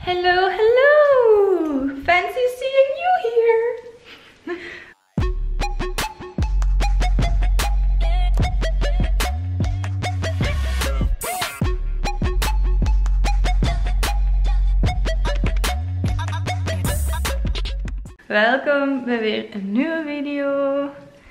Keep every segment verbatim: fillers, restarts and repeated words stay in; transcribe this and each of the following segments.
Hello, hello! Fancy seeing you here! Welkom bij weer een nieuwe video.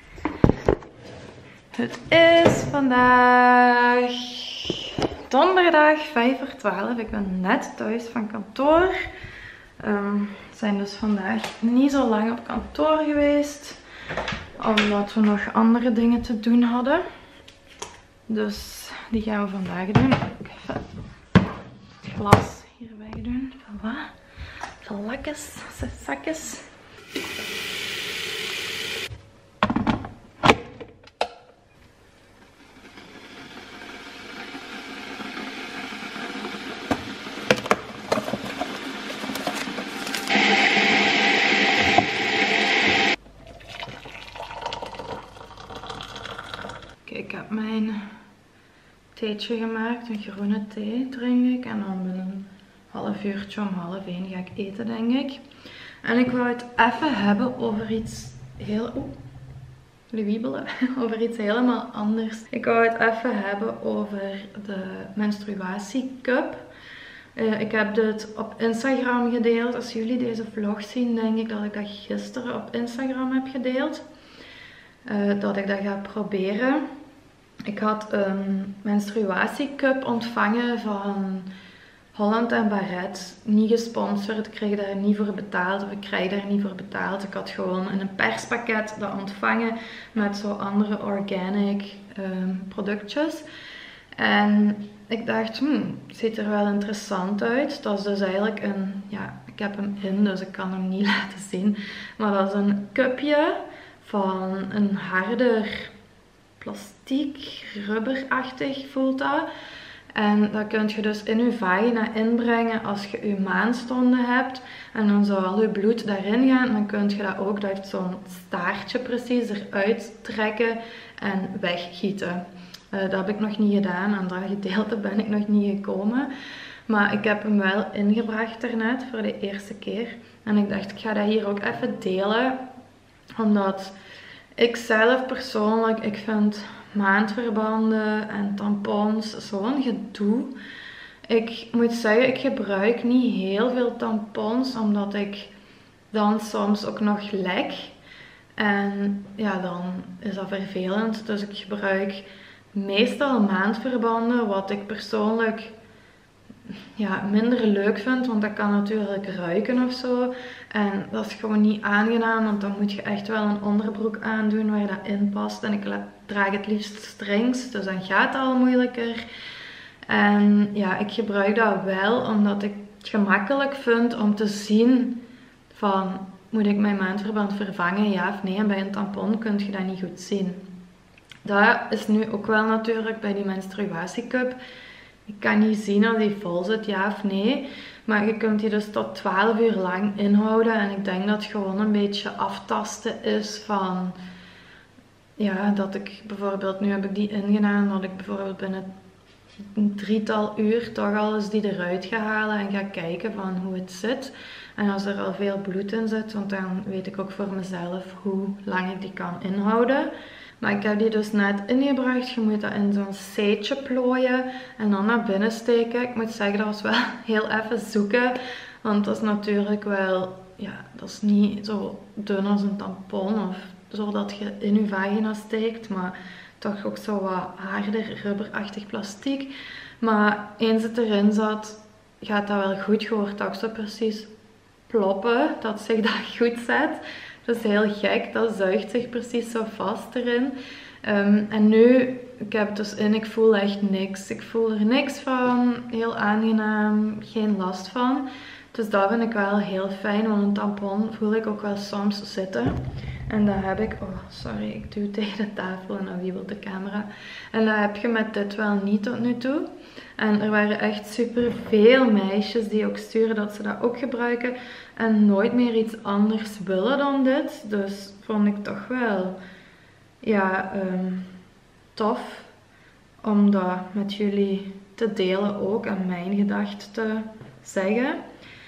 Het is vandaag donderdag vijf voor twaalf. Ik ben net thuis van kantoor. Um, we zijn dus vandaag niet zo lang op kantoor geweest. Omdat we nog andere dingen te doen hadden. Dus die gaan we vandaag doen. Ik ga even het glas hierbij doen. Voilà. De lakjes, de zakjes. Ik heb mijn theetje gemaakt, een groene thee drink ik. En dan binnen een half uurtje om half één ga ik eten, denk ik. En ik wou het even hebben over iets heel... Oeh, wiebelen. Over iets helemaal anders. Ik wou het even hebben over de menstruatiecup. Uh, ik heb dit op Instagram gedeeld. Als jullie deze vlog zien, denk ik dat ik dat gisteren op Instagram heb gedeeld. Uh, dat ik dat ga proberen. Ik had een menstruatiecup ontvangen van Holland en Barrett. Niet gesponsord, ik kreeg daar niet voor betaald of ik krijg daar niet voor betaald. Ik had gewoon in een perspakket dat ontvangen met zo andere organic um, productjes. En ik dacht, hmm, het ziet er wel interessant uit. Dat is dus eigenlijk een, ja, ik heb hem in, dus ik kan hem niet laten zien. Maar dat is een cupje van een harder plastiek, rubberachtig voelt dat. En dat kun je dus in je vagina inbrengen als je je maandstonden hebt. En dan zou al je bloed daarin gaan. En dan kun je dat ook, dat heeft zo'n staartje precies, eruit trekken en weggieten. Uh, dat heb ik nog niet gedaan. Aan dat gedeelte ben ik nog niet gekomen. Maar ik heb hem wel ingebracht daarnet voor de eerste keer. En ik dacht, ik ga dat hier ook even delen. Omdat ik zelf persoonlijk, ik vind maandverbanden en tampons zo'n gedoe. Ik moet zeggen, ik gebruik niet heel veel tampons, omdat ik dan soms ook nog lek. En ja, dan is dat vervelend. Dus ik gebruik meestal maandverbanden, wat ik persoonlijk ja, minder leuk vind, want dat kan natuurlijk ruiken of zo. En dat is gewoon niet aangenaam, want dan moet je echt wel een onderbroek aandoen waar dat in past. En ik draag het liefst strings, dus dan gaat het al moeilijker. En ja, ik gebruik dat wel omdat ik het gemakkelijk vind om te zien van, moet ik mijn maandverband vervangen, ja of nee. En bij een tampon kun je dat niet goed zien. Dat is nu ook wel natuurlijk bij die menstruatiecup. Ik kan niet zien of die vol zit, ja of nee. Maar je kunt die dus tot twaalf uur lang inhouden. En ik denk dat het gewoon een beetje aftasten is van... Ja, dat ik bijvoorbeeld... Nu heb ik die ingedaan. Dat ik bijvoorbeeld binnen een drietal uur toch al eens die eruit ga halen. En ga kijken van hoe het zit. En als er al veel bloed in zit. Want dan weet ik ook voor mezelf hoe lang ik die kan inhouden. Maar ik heb die dus net ingebracht. Je moet dat in zo'n seetje plooien en dan naar binnen steken. Ik moet zeggen, dat was wel heel even zoeken. Want dat is natuurlijk wel, ja, dat is niet zo dun als een tampon of zodat je in je vagina steekt. Maar toch ook zo wat harder, rubberachtig plastiek. Maar eens het erin zat, gaat dat wel goed. Je hoort ook zo precies ploppen, dat zich dat goed zet. Dat is heel gek, dat zuigt zich precies zo vast erin. Um, en nu, ik heb het dus in, ik voel echt niks. Ik voel er niks van, heel aangenaam, geen last van. Dus dat vind ik wel heel fijn, want een tampon voel ik ook wel soms zitten. En dat heb ik, oh sorry, ik duw tegen de tafel en dan wiebelt de camera. En dat heb je met dit wel niet tot nu toe. En er waren echt super veel meisjes die ook sturen dat ze dat ook gebruiken. En nooit meer iets anders willen dan dit. Dus vond ik toch wel ja, um, tof om dat met jullie te delen ook en mijn gedachten te zeggen.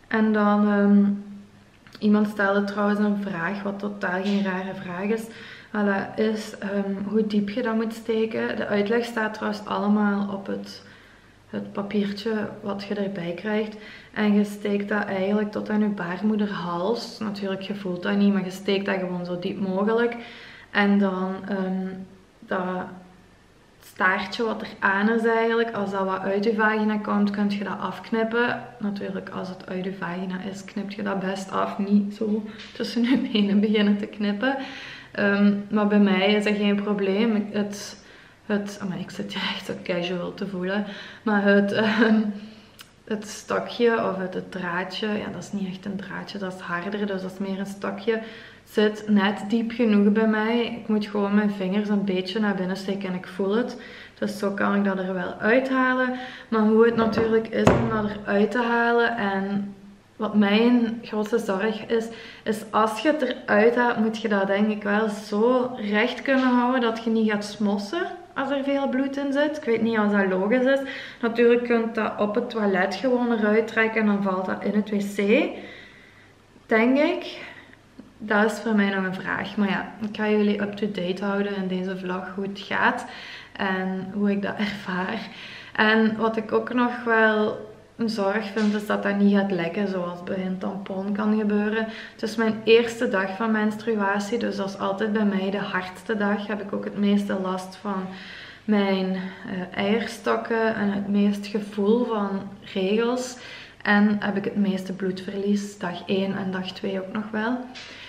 En dan, um, iemand stelde trouwens een vraag, wat totaal geen rare vraag is. Voilà, is um, hoe diep je dat moet steken. De uitleg staat trouwens allemaal op het, het papiertje wat je erbij krijgt. En je steekt dat eigenlijk tot aan je baarmoederhals. Natuurlijk, je voelt dat niet, maar je steekt dat gewoon zo diep mogelijk. En dan um, dat staartje wat er aan is eigenlijk, als dat wat uit je vagina komt, kun je dat afknippen. Natuurlijk, als het uit je vagina is, knip je dat best af. Niet zo tussen je benen beginnen te knippen. Um, maar bij mij is dat geen probleem. Het, het, oh, maar ik zit hier echt zo casual te voelen. Maar het, um, het stokje of het, het draadje, ja, dat is niet echt een draadje, dat is harder, dus dat is meer een stokje. Zit net diep genoeg bij mij. Ik moet gewoon mijn vingers een beetje naar binnen steken en ik voel het. Dus zo kan ik dat er wel uithalen. Maar hoe het natuurlijk is om dat eruit te halen en wat mijn grootste zorg is, is als je het eruit haalt, moet je dat denk ik wel zo recht kunnen houden dat je niet gaat smossen als er veel bloed in zit. Ik weet niet of dat logisch is. Natuurlijk kun je dat op het toilet gewoon eruit trekken en dan valt dat in het wc. Denk ik. Dat is voor mij nog een vraag. Maar ja, ik ga jullie up-to-date houden in deze vlog hoe het gaat. En hoe ik dat ervaar. En wat ik ook nog wel een zorg vind, is dat dat niet gaat lekken zoals bij een tampon kan gebeuren. Het is mijn eerste dag van menstruatie. Dus dat is altijd bij mij de hardste dag. Heb ik ook het meeste last van mijn uh, eierstokken. En het meest gevoel van regels. En heb ik het meeste bloedverlies. Dag één en dag twee ook nog wel.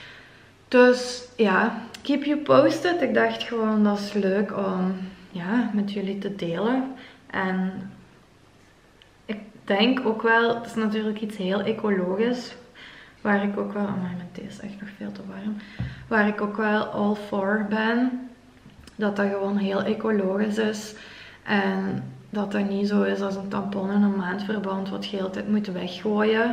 Dus ja, keep you posted. Ik dacht gewoon dat is leuk om ja, met jullie te delen. En ik denk ook wel, het is natuurlijk iets heel ecologisch. Waar ik ook wel, oh mijn thee is echt nog veel te warm. Waar ik ook wel all for ben. Dat dat gewoon heel ecologisch is. En dat dat niet zo is als een tampon en een maandverband wat je de hele tijd moet weggooien.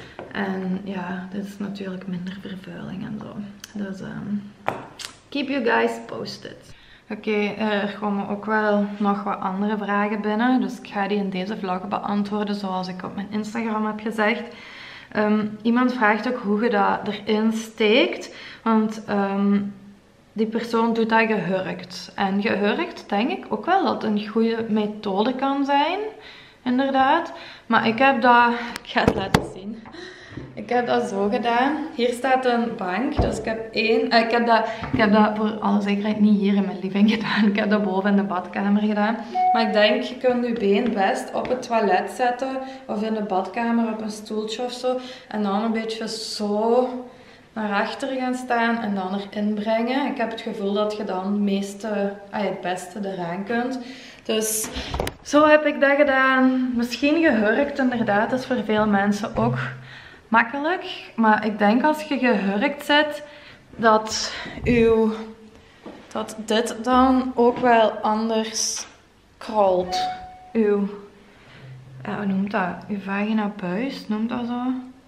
En ja, dit is natuurlijk minder vervuiling en zo. Dus um, keep you guys posted. Oké, okay, er komen ook wel nog wat andere vragen binnen. Dus ik ga die in deze vlog beantwoorden zoals ik op mijn Instagram heb gezegd. Um, iemand vraagt ook hoe je dat erin steekt. Want um, die persoon doet dat gehurkt. En gehurkt denk ik ook wel dat een goede methode kan zijn. Inderdaad. Maar ik heb dat... Ik ga het laten zien. Ik heb dat zo gedaan. Hier staat een bank. Dus ik heb één... Eh, ik, heb dat, ik heb dat voor alle zekerheid niet hier in mijn living gedaan. Ik heb dat boven in de badkamer gedaan. Maar ik denk, je kunt je been best op het toilet zetten. Of in de badkamer op een stoeltje of zo. En dan een beetje zo naar achter gaan staan en dan erin brengen. Ik heb het gevoel dat je dan het meeste, ah, het beste eraan kunt. Dus zo heb ik dat gedaan. Misschien gehurkt inderdaad. Dat is voor veel mensen ook makkelijk. Maar ik denk als je gehurkt zit, dat, uw, dat dit dan ook wel anders krolt. Uw, ja, hoe noemt dat? Uw vagina buis, noemt dat zo?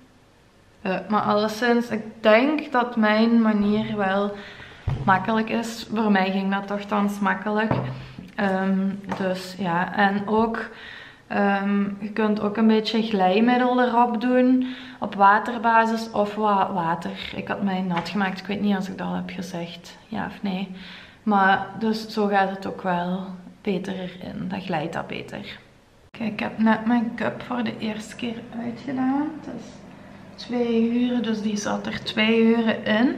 Uh, maar alleszins, ik denk dat mijn manier wel makkelijk is. Voor mij ging dat toch thans makkelijk. Um, dus ja, en ook, um, je kunt ook een beetje glijmiddel erop doen. Op waterbasis of wat water. Ik had mij nat gemaakt, ik weet niet als ik dat al heb gezegd. Ja of nee. Maar dus zo gaat het ook wel beter erin. Dat glijdt dat beter. Kijk, ik heb net mijn cup voor de eerste keer uitgedaan. Het is twee uur, dus die zat er twee uren in.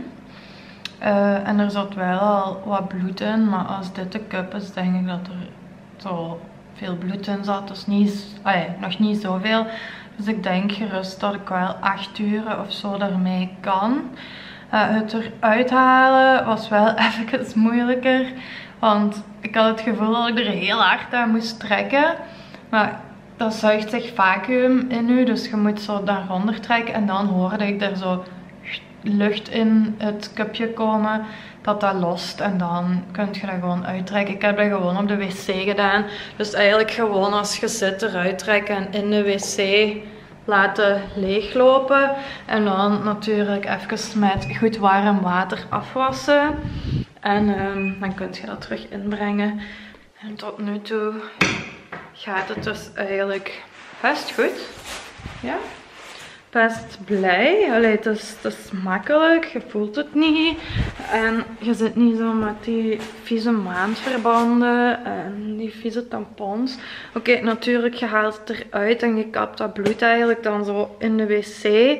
Uh, en er zat wel al wat bloed in, maar als dit de cup is, denk ik dat er zo veel bloed in zat. Dus niet, ah ja, nog niet zoveel. Dus ik denk gerust dat ik wel acht uur of zo daarmee kan. Uh, het eruit halen was wel even moeilijker. Want ik had het gevoel dat ik er heel hard aan moest trekken. Maar dat zuigt zich vacuüm in u, dus je moet zo daaronder trekken. En dan hoorde ik er zo lucht in het cupje komen, dat dat lost. En dan kun je dat gewoon uittrekken. Ik heb dat gewoon op de wc gedaan. Dus eigenlijk gewoon als je zit eruit trekken en in de wc laten leeglopen. En dan natuurlijk even met goed warm water afwassen. En um, dan kun je dat terug inbrengen. En tot nu toe gaat het dus eigenlijk best goed. Ja. Ik best blij. Allee, het is, het is makkelijk, je voelt het niet. En je zit niet zo met die vieze maandverbanden en die vieze tampons. Oké, okay, natuurlijk, je haalt het eruit en je kapt dat bloed eigenlijk dan zo in de wc.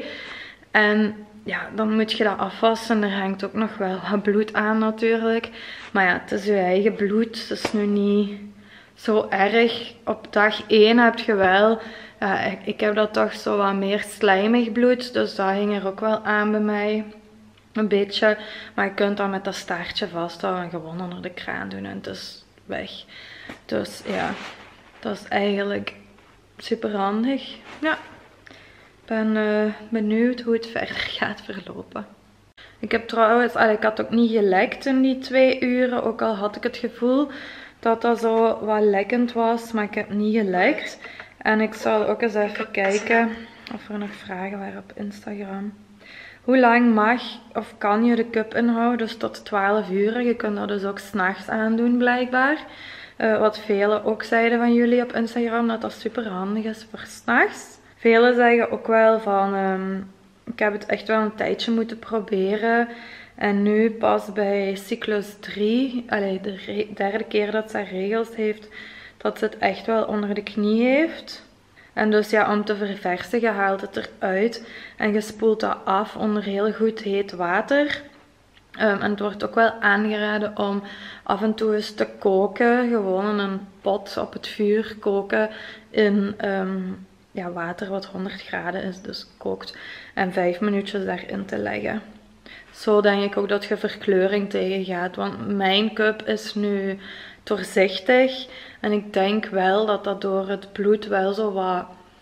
En ja, dan moet je dat afwassen. Er hangt ook nog wel wat bloed aan natuurlijk. Maar ja, het is je eigen bloed. Het is nu niet zo erg. Op dag één heb je wel... Ja, ik, ik heb dat toch zo wat meer slijmig bloed. Dus dat hing er ook wel aan bij mij. Een beetje. Maar je kunt dat met dat staartje vasthouden en gewoon onder de kraan doen. En het is weg. Dus ja, dat is eigenlijk super handig. Ja. Ik ben uh, benieuwd hoe het verder gaat verlopen. Ik heb trouwens, allee, ik had ook niet gelekt in die twee uren. Ook al had ik het gevoel dat dat zo wat lekkend was. Maar ik heb niet gelekt. En ik zal ook eens even kijken of er nog vragen waren op Instagram. Hoe lang mag of kan je de cup inhouden? Dus tot twaalf uur. Je kunt dat dus ook 's nachts aandoen blijkbaar. Uh, wat velen ook zeiden van jullie op Instagram. Dat dat super handig is voor 's nachts. Velen zeggen ook wel van, um, ik heb het echt wel een tijdje moeten proberen. En nu pas bij cyclus drie, allee, de derde keer dat ze regels heeft, dat ze het echt wel onder de knie heeft. En dus ja, om te verversen, je haalt het eruit en je spoelt dat af onder heel goed heet water. Um, en het wordt ook wel aangeraden om af en toe eens te koken. Gewoon in een pot op het vuur koken in... Um, Ja, water wat honderd graden is, dus kookt. En vijf minuutjes daarin te leggen. Zo denk ik ook dat je verkleuring tegengaat. Want mijn cup is nu doorzichtig. En ik denk wel dat dat door het bloed wel zo wat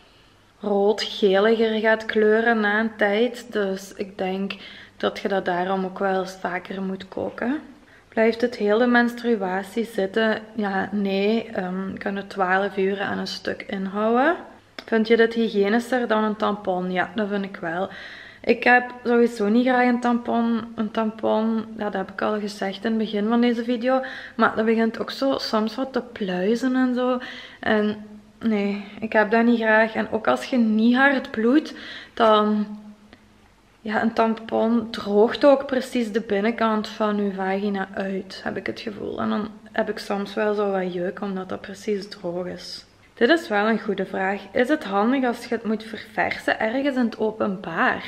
rood-geliger gaat kleuren na een tijd. Dus ik denk dat je dat daarom ook wel eens vaker moet koken. Blijft het hele menstruatie zitten? Ja, nee. Um, je kunt het twaalf uur aan een stuk inhouden. Vind je dit hygiënischer dan een tampon? Ja, dat vind ik wel. Ik heb sowieso niet graag een tampon. Een tampon, ja, dat heb ik al gezegd in het begin van deze video. Maar dat begint ook zo soms wat te pluizen en zo. En nee, ik heb dat niet graag. En ook als je niet hard bloedt, dan... Ja, een tampon droogt ook precies de binnenkant van je vagina uit, heb ik het gevoel. En dan heb ik soms wel zo wat jeuk, omdat dat precies droog is. Dit is wel een goede vraag. Is het handig als je het moet verversen ergens in het openbaar?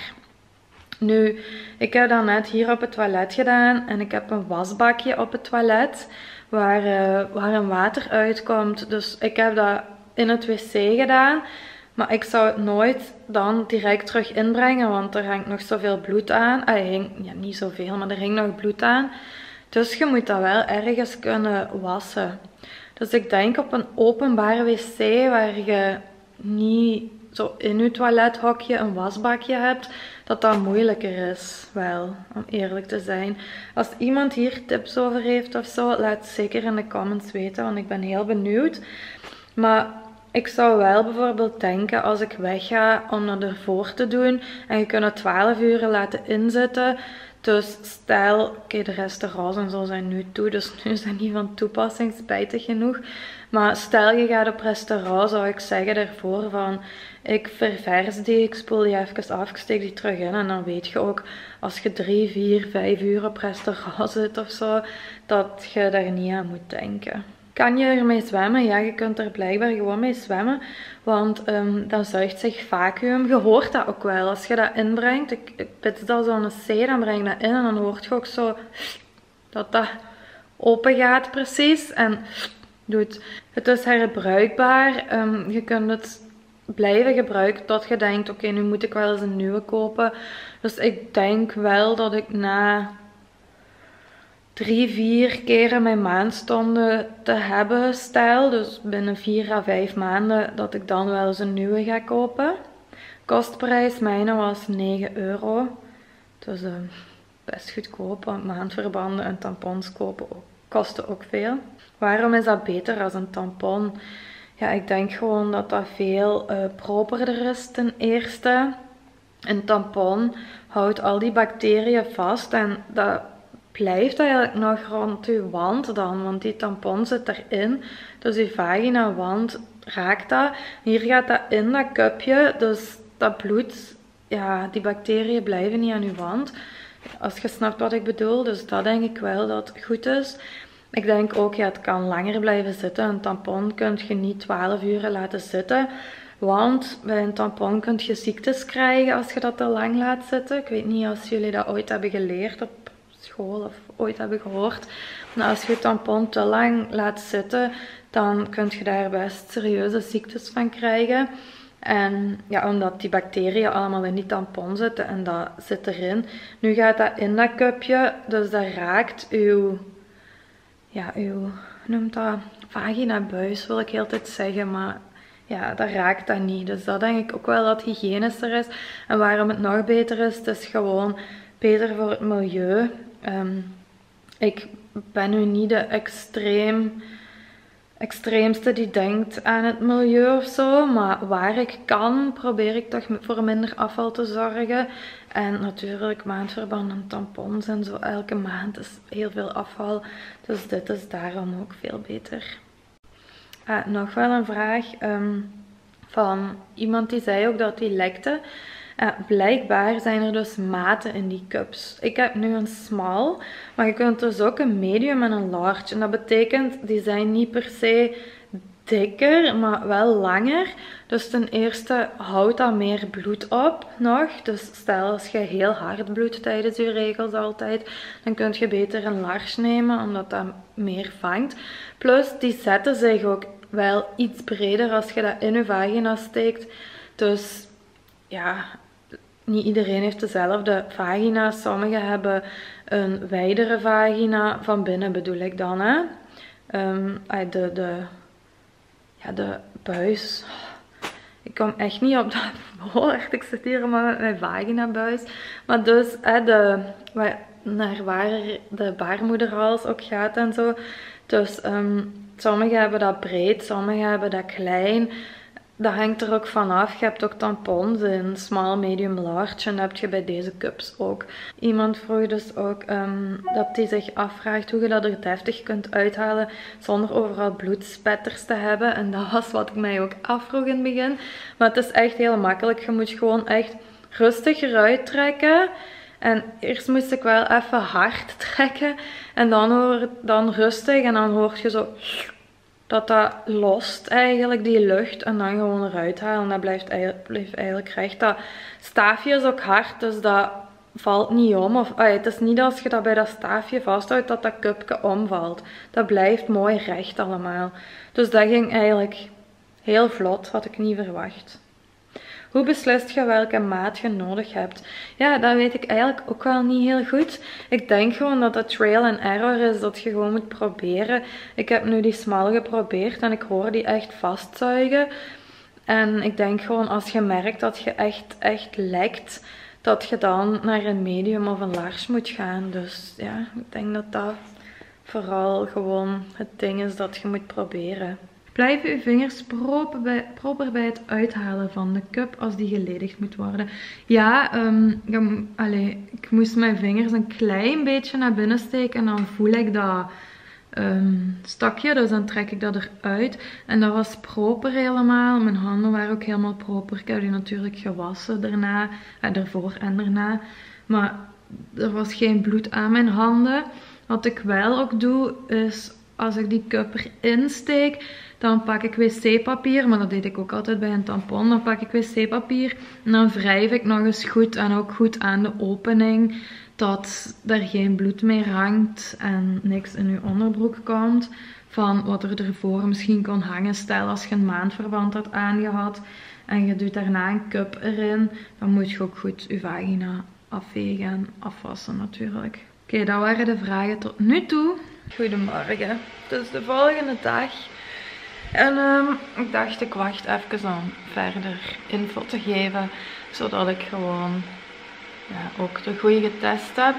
Nu, ik heb dat net hier op het toilet gedaan en ik heb een wasbakje op het toilet waar, uh, waar een water uitkomt. Dus ik heb dat in het wc gedaan, maar ik zou het nooit dan direct terug inbrengen, want er hangt nog zoveel bloed aan. Ah, hing, ja, niet zoveel, maar er hing nog bloed aan. Dus je moet dat wel ergens kunnen wassen. Dus ik denk op een openbare wc waar je niet zo in je toilethokje een wasbakje hebt, dat dat moeilijker is. Wel, om eerlijk te zijn. Als iemand hier tips over heeft of zo, laat het zeker in de comments weten, want ik ben heel benieuwd. Maar ik zou wel bijvoorbeeld denken als ik wegga om dat ervoor te doen en je kunt het twaalf uur laten inzitten. Dus stel, oké, okay, de restaurants en zo zijn nu toe, dus nu zijn die van toepassing, spijtig genoeg. Maar stel je gaat op restaurant, zou ik zeggen daarvoor van, ik ververs die, ik spoel die even af, ik steek die terug in. En dan weet je ook, als je drie, vier, vijf uur op restaurant zit of zo, dat je daar niet aan moet denken. Kan je ermee zwemmen? Ja, je kunt er blijkbaar gewoon mee zwemmen. Want um, dan zuigt zich vacuüm. Je hoort dat ook wel. Als je dat inbrengt. Ik, ik pits dat zo'n C, dan breng je dat in. En dan hoort je ook zo dat dat open gaat precies. En doet. Het is herbruikbaar. Um, je kunt het blijven gebruiken tot je denkt, oké, okay, nu moet ik wel eens een nieuwe kopen. Dus ik denk wel dat ik na drie, vier keren mijn maandstonden te hebben stijl. Dus binnen vier à vijf maanden dat ik dan wel eens een nieuwe ga kopen. Kostprijs mijne was negen euro. Dus uh, best goedkoop, want maandverbanden en tampons kopen ook, kosten ook veel. Waarom is dat beter als een tampon? Ja, ik denk gewoon dat dat veel uh, properder is ten eerste. Een tampon houdt al die bacteriën vast en dat blijft eigenlijk nog rond je wand dan, want die tampon zit erin. Dus je vagina wand raakt dat. Hier gaat dat in dat cupje, dus dat bloed ja, die bacteriën blijven niet aan je wand. Als je snapt wat ik bedoel. Dus dat denk ik wel dat het goed is. Ik denk ook, ja, het kan langer blijven zitten. Een tampon kun je niet twaalf uur laten zitten. Want bij een tampon kun je ziektes krijgen als je dat te lang laat zitten. Ik weet niet of jullie dat ooit hebben geleerd op school of ooit hebben gehoord. Maar als je je tampon te lang laat zitten, dan kun je daar best serieuze ziektes van krijgen. En ja, omdat die bacteriën allemaal in die tampon zitten en dat zit erin. Nu gaat dat in dat cupje, dus dat raakt uw, ja, uw, hoe noemt dat, vaginabuis wil ik heel tijd zeggen, maar ja, dat raakt dat niet. Dus dat denk ik ook wel dat hygiënischer is. En waarom het nog beter is, het is gewoon beter voor het milieu. Um, ik ben nu niet de extreem... extreemste die denkt aan het milieu of zo, maar waar ik kan probeer ik toch voor minder afval te zorgen. En natuurlijk maandverband en tampons en zo elke maand is heel veel afval, dus dit is daarom ook veel beter. Ah, nog wel een vraag um, van iemand die zei ook dat die lekte. Uh, blijkbaar zijn er dus maten in die cups. Ik heb nu een small, maar je kunt dus ook een medium en een large. En dat betekent, die zijn niet per se dikker, maar wel langer. Dus ten eerste houdt dat meer bloed op nog. Dus stel als je heel hard bloedt tijdens je regels altijd, dan kun je beter een large nemen, omdat dat meer vangt. Plus, die zetten zich ook wel iets breder als je dat in je vagina steekt. Dus ja, niet iedereen heeft dezelfde vagina. Sommigen hebben een wijdere vagina. Van binnen bedoel ik dan, hè. Um, de, de, ja, de buis. Ik kom echt niet op dat woord. Ik zit hier maar met mijn vaginabuis. Maar dus, hè, de, naar waar de baarmoederhals ook gaat en zo. Dus um, sommigen hebben dat breed, sommigen hebben dat klein. Dat hangt er ook vanaf. Je hebt ook tampons in small, medium, large. En dat heb je bij deze cups ook. Iemand vroeg dus ook um, dat hij zich afvraagt hoe je dat er deftig kunt uithalen zonder overal bloedspetters te hebben. En dat was wat ik mij ook afvroeg in het begin. Maar het is echt heel makkelijk. Je moet gewoon echt rustig eruit trekken. En eerst moest ik wel even hard trekken. En dan, hoor, dan rustig. En dan hoor je zo... dat dat lost eigenlijk, die lucht, en dan gewoon eruit halen. Dat blijft eigenlijk, blijft eigenlijk recht. Dat staafje is ook hard, dus dat valt niet om. Of, ah, het is niet als je dat bij dat staafje vasthoudt, dat dat cupje omvalt. Dat blijft mooi recht allemaal. Dus dat ging eigenlijk heel vlot, had ik niet verwacht. Hoe beslist je welke maat je nodig hebt? Ja, dat weet ik eigenlijk ook wel niet heel goed. Ik denk gewoon dat het trial and error is, dat je gewoon moet proberen. Ik heb nu die small geprobeerd en ik hoor die echt vastzuigen. En ik denk gewoon als je merkt dat je echt, echt lekt, dat je dan naar een medium of een large moet gaan. Dus ja, ik denk dat dat vooral gewoon het ding is dat je moet proberen. Blijven uw vingers proper bij, proper bij het uithalen van de cup als die geledigd moet worden? Ja, um, ik, allez, ik moest mijn vingers een klein beetje naar binnen steken en dan voel ik dat um, stakje. Dus dan trek ik dat eruit. En dat was proper helemaal. Mijn handen waren ook helemaal proper. Ik heb die natuurlijk gewassen daarna, eh, ervoor en daarna. Maar er was geen bloed aan mijn handen. Wat ik wel ook doe is, als ik die cup erin steek, dan pak ik wc-papier, maar dat deed ik ook altijd bij een tampon. Dan pak ik wc-papier en dan wrijf ik nog eens goed en ook goed aan de opening, dat er geen bloed meer hangt en niks in je onderbroek komt van wat er ervoor misschien kon hangen. Stel als je een maandverband had aangehad en je doet daarna een cup erin, dan moet je ook goed je vagina afvegen en afwassen natuurlijk. Oké, dat waren de vragen tot nu toe. Goedemorgen, het is de volgende dag. En um, ik dacht ik wacht even om verder info te geven, zodat ik gewoon ja, ook de goede getest heb.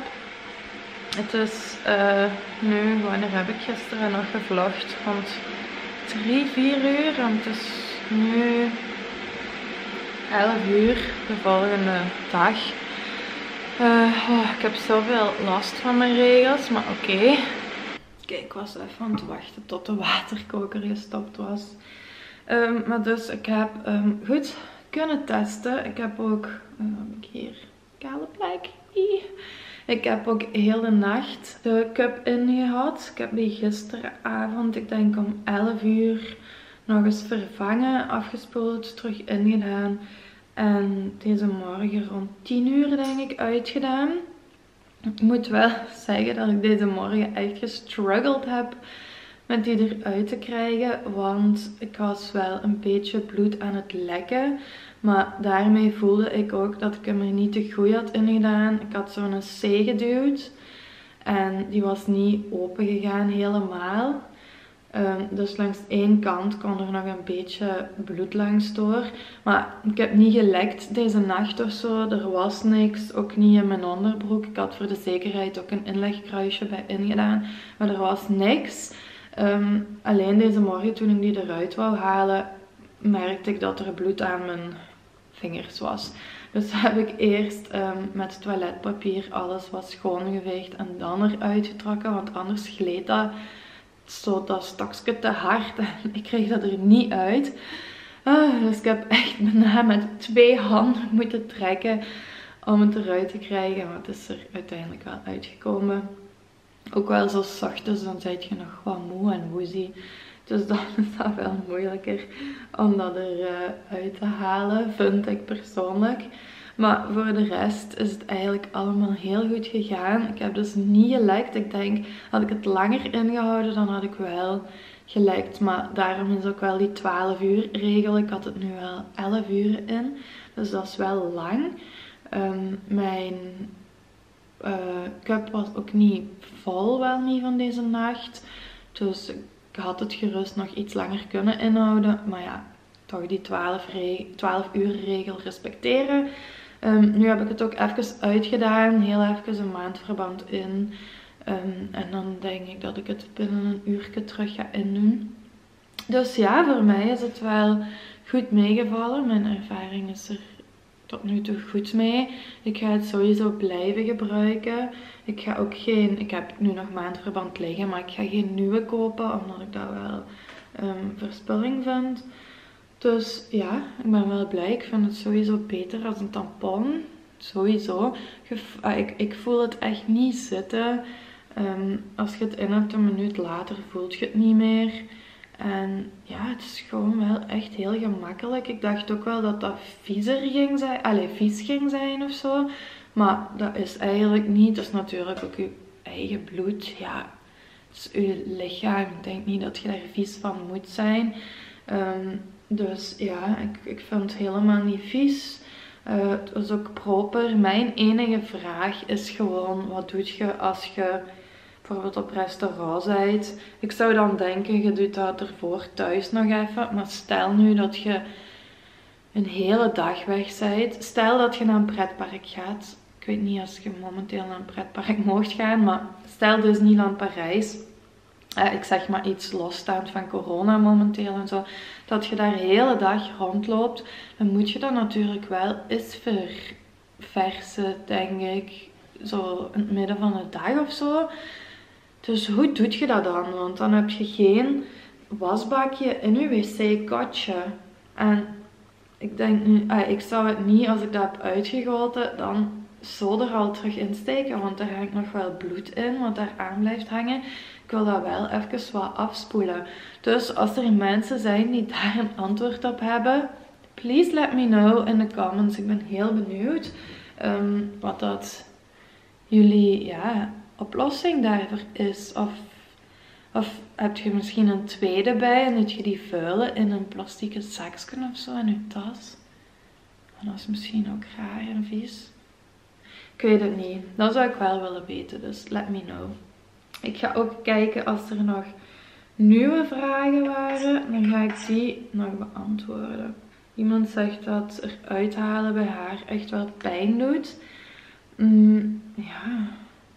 Het is uh, nu, wanneer heb ik gisteren nog gevlogd? Rond drie, vier uur. En het is nu elf uur de volgende dag. Uh, oh, ik heb zoveel last van mijn regels, maar oké. Okay. Kijk, ik was even aan het wachten tot de waterkoker gestopt was. Um, maar dus, ik heb um, goed kunnen testen. Ik heb ook, uh, ik hier. Kale plek. Ik heb ook heel de nacht de cup in gehad. Ik heb die gisteravond, ik denk om elf uur, nog eens vervangen, afgespoeld, terug ingedaan. En deze morgen rond tien uur denk ik uitgedaan. Ik moet wel zeggen dat ik deze morgen echt gestruggeld heb met die eruit te krijgen. Want ik was wel een beetje bloed aan het lekken. Maar daarmee voelde ik ook dat ik hem er niet te goed had ingedaan. Ik had zo'n C geduwd. En die was niet open gegaan helemaal. Um, dus langs één kant kon er nog een beetje bloed langs door. Maar ik heb niet gelekt deze nacht of zo. Er was niks. Ook niet in mijn onderbroek. Ik had voor de zekerheid ook een inlegkruisje bij ingedaan. Maar er was niks. Um, alleen deze morgen toen ik die eruit wou halen, merkte ik dat er bloed aan mijn vingers was. Dus heb ik eerst um, met toiletpapier alles wat schoongeveegd en dan eruit getrokken. Want anders gleed dat zo dat stokje te hard en ik kreeg dat er niet uit. Uh, dus ik heb echt bijna met twee handen moeten trekken om het eruit te krijgen. Maar het is er uiteindelijk wel uitgekomen. Ook wel zo zacht, dus dan ben je nog wat moe en woozy. Dus dan is dat wel moeilijker om dat eruit uh, te halen, vind ik persoonlijk. Maar voor de rest is het eigenlijk allemaal heel goed gegaan. Ik heb dus niet gelekt. Ik denk, had ik het langer ingehouden, dan had ik wel gelekt. Maar daarom is ook wel die twaalf uur regel. Ik had het nu wel elf uur in. Dus dat is wel lang. Um, mijn uh, cup was ook niet vol, wel niet van deze nacht. Dus ik had het gerust nog iets langer kunnen inhouden. Maar ja, toch die twaalf uur regel respecteren. Um, nu heb ik het ook even uitgedaan, heel even een maandverband in. Um, en dan denk ik dat ik het binnen een uurtje terug ga indoen. Dus ja, voor mij is het wel goed meegevallen. Mijn ervaring is er tot nu toe goed mee. Ik ga het sowieso blijven gebruiken. Ik ga ook geen, ik heb nu nog maandverband liggen, maar ik ga geen nieuwe kopen, omdat ik dat wel um, verspilling vind. Dus ja, ik ben wel blij. Ik vind het sowieso beter als een tampon. Sowieso. Ik, ik voel het echt niet zitten. Um, als je het in hebt een minuut later voelt je het niet meer. En ja, het is gewoon wel echt heel gemakkelijk. Ik dacht ook wel dat dat viezer ging zijn. Allee, vies ging zijn of zo. Maar dat is eigenlijk niet. Dat is natuurlijk ook je eigen bloed. Ja, het is je lichaam. Ik denk niet dat je daar vies van moet zijn. Um, Dus ja, ik, ik vind het helemaal niet vies. Uh, het is ook proper. Mijn enige vraag is gewoon, wat doe je als je bijvoorbeeld op restaurant bent? Ik zou dan denken, je doet dat ervoor thuis nog even. Maar stel nu dat je een hele dag weg bent. Stel dat je naar een pretpark gaat. Ik weet niet als je momenteel naar een pretpark mocht gaan. Maar stel Disneyland Parijs. Uh, ik zeg maar iets losstaand van corona momenteel en zo. Dat je daar de hele dag rondloopt. Dan moet je dat natuurlijk wel eens verversen, denk ik. Zo in het midden van de dag of zo. Dus hoe doe je dat dan? Want dan heb je geen wasbakje in je wc-kotje. En ik denk nu, uh, ik zou het niet, als ik dat heb uitgegoten, dan zo er al terug insteken. Want daar hangt nog wel bloed in, wat daar aan blijft hangen. Ik wil dat wel even wat afspoelen. Dus als er mensen zijn die daar een antwoord op hebben, please let me know in de comments. Ik ben heel benieuwd um, wat dat jullie ja, oplossing daarvoor is. Of, of heb je misschien een tweede bij en doet je die vuilen in een plastieke zakje of zo in je tas? Dat is misschien ook raar en vies. Ik weet het niet. Dat zou ik wel willen weten, dus let me know. Ik ga ook kijken als er nog nieuwe vragen waren, dan ga ik die nog beantwoorden. Iemand zegt dat er uithalen bij haar echt wel pijn doet. Mm, ja,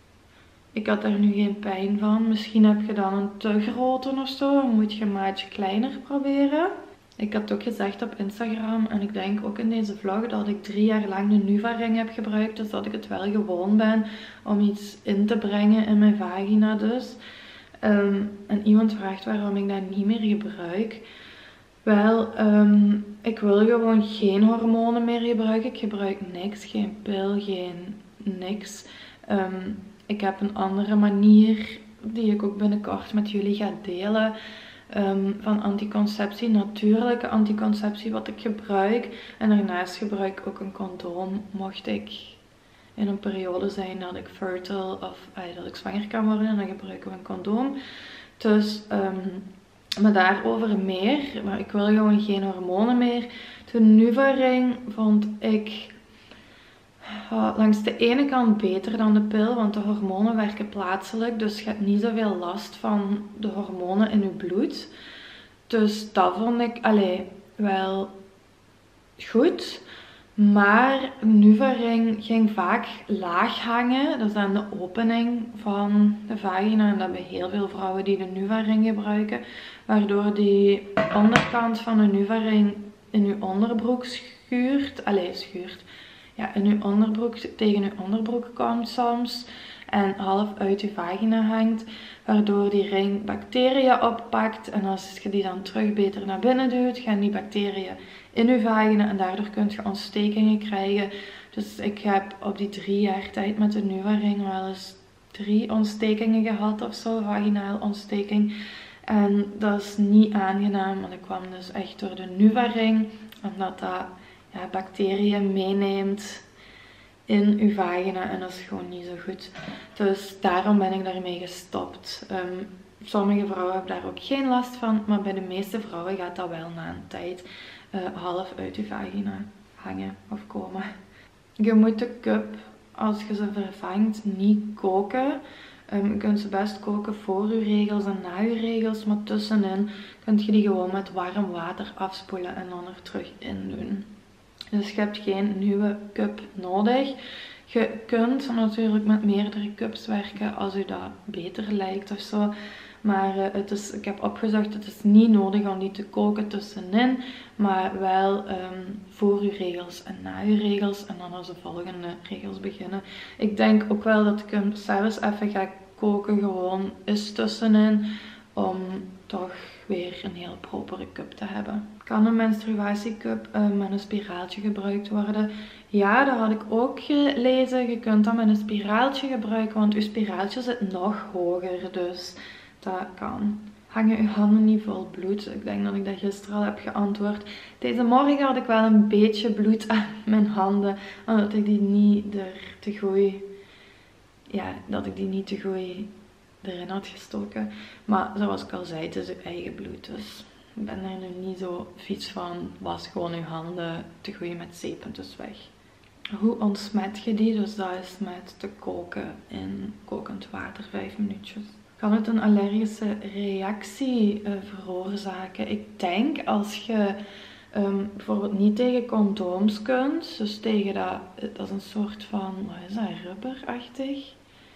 ik had daar nu geen pijn van. Misschien heb je dan een te grote of zo, dan moet je een maatje kleiner proberen. Ik had ook gezegd op Instagram en ik denk ook in deze vlog dat ik drie jaar lang de Nuva-ring heb gebruikt. Dus dat ik het wel gewoon ben om iets in te brengen in mijn vagina dus. Um, en iemand vraagt waarom ik dat niet meer gebruik. Wel, um, ik wil gewoon geen hormonen meer gebruiken. Ik gebruik niks, geen pil, geen niks. Um, ik heb een andere manier die ik ook binnenkort met jullie ga delen. Um, van anticonceptie, natuurlijke anticonceptie wat ik gebruik. En daarnaast gebruik ik ook een condoom mocht ik in een periode zijn dat ik fertile of ay, dat ik zwanger kan worden. En dan gebruiken we een condoom. Dus, um, maar daarover meer. Maar ik wil gewoon geen hormonen meer. De NuvaRing vond ik uh, langs de ene kant beter dan de pil. Want de hormonen werken plaatselijk. Dus je hebt niet zoveel last van de hormonen in je bloed. Dus dat vond ik allee, wel goed. Maar NuvaRing ging vaak laag hangen. Dat is aan de opening van de vagina. En dat hebben heel veel vrouwen die de NuvaRing gebruiken. Waardoor die onderkant van de NuvaRing in je onderbroek schuurt. Allee, schuurt. Ja, in je onderbroek, tegen je onderbroek komt soms. En half uit je vagina hangt. Waardoor die ring bacteriën oppakt. En als je die dan terug beter naar binnen duwt, gaan die bacteriën in je vagina. En daardoor kun je ontstekingen krijgen. Dus ik heb op die drie jaar tijd met de NuvaRing wel eens drie ontstekingen gehad of zo. Vaginaal ontsteking. En dat is niet aangenaam. Want ik kwam dus echt door de NuvaRing. Omdat dat ja, bacteriën meeneemt in uw vagina en dat is gewoon niet zo goed. Dus daarom ben ik daarmee gestopt. Um, sommige vrouwen hebben daar ook geen last van, maar bij de meeste vrouwen gaat dat wel na een tijd uh, half uit uw vagina hangen of komen. Je moet de cup, als je ze vervangt, niet koken. Um, je kunt ze best koken voor je regels en na je regels, maar tussenin kun je die gewoon met warm water afspoelen en dan er terug in doen. Dus je hebt geen nieuwe cup nodig. Je kunt natuurlijk met meerdere cups werken als u dat beter lijkt of zo. Maar uh, het is, ik heb opgezocht, het is niet nodig om die te koken tussenin. Maar wel um, voor uw regels en na uw regels. En dan als de volgende regels beginnen. Ik denk ook wel dat ik hem zelfs even ga koken gewoon is tussenin. Om toch weer een heel propere cup te hebben. Kan een menstruatiecup uh, met een spiraaltje gebruikt worden? Ja, dat had ik ook gelezen. Je kunt dat met een spiraaltje gebruiken, want je spiraaltje zit nog hoger. Dus dat kan. Hangen uw handen niet vol bloed? Ik denk dat ik dat gisteren al heb geantwoord. Deze morgen had ik wel een beetje bloed aan mijn handen. Omdat ik die niet er te goed... Ja, dat ik die niet te goed erin had gestoken. Maar zoals ik al zei, het is uw eigen bloed. Dus ik ben er nu niet zo vies van. Was gewoon uw handen te goed met zeep en dus weg. Hoe ontsmet je die? Dus dat is met te koken in kokend water, vijf minuutjes. Kan het een allergische reactie uh, veroorzaken? Ik denk als je um, bijvoorbeeld niet tegen condooms kunt. Dus tegen dat, dat is een soort van, wat is dat, rubberachtig?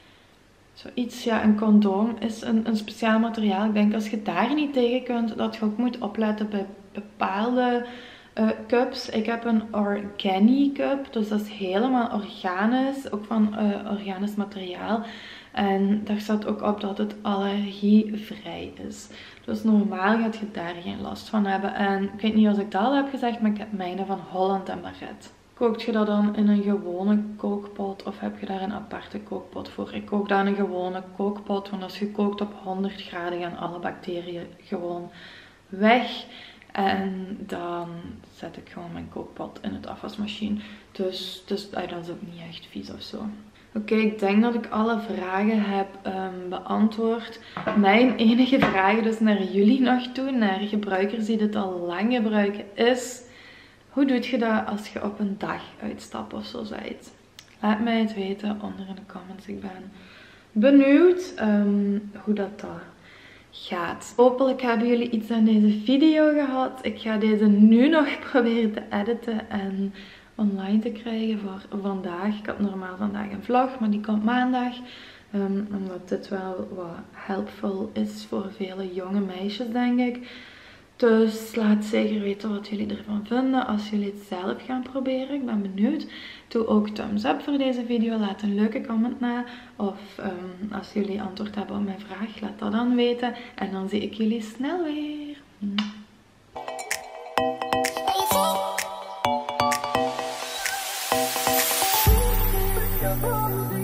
Zoiets, ja, een condoom is een, een speciaal materiaal. Ik denk als je daar niet tegen kunt, dat je ook moet opletten bij bepaalde uh, cups. Ik heb een Organi cup, dus dat is helemaal organisch, ook van uh, organisch materiaal. En daar staat ook op dat het allergievrij is. Dus normaal gaat je daar geen last van hebben. En ik weet niet of ik dat al heb gezegd, maar ik heb mijne van Holland en Barrett. Kookt je dat dan in een gewone kookpot of heb je daar een aparte kookpot voor? Ik kook dat in een gewone kookpot, want als je kookt op honderd graden gaan alle bacteriën gewoon weg. En dan zet ik gewoon mijn kookpot in het afwasmachine. Dus, dus dat is ook niet echt vies of zo. Oké, okay, ik denk dat ik alle vragen heb um, beantwoord. Mijn enige vraag dus naar jullie nog toe, naar gebruikers die dit al lang gebruiken, is... Hoe doe je dat als je op een dag uitstapt of zo bent? Laat mij het weten onder in de comments. Ik ben benieuwd um, hoe dat dan gaat. Hopelijk hebben jullie iets aan deze video gehad. Ik ga deze nu nog proberen te editen en online te krijgen voor vandaag. Ik had normaal vandaag een vlog, maar die komt maandag. Um, omdat dit wel wat helpful is voor vele jonge meisjes, denk ik. Dus laat zeker weten wat jullie ervan vinden als jullie het zelf gaan proberen. Ik ben benieuwd. Doe ook thumbs up voor deze video. Laat een leuke comment na. Of um, als jullie antwoord hebben op mijn vraag, laat dat dan weten. En dan zie ik jullie snel weer. Something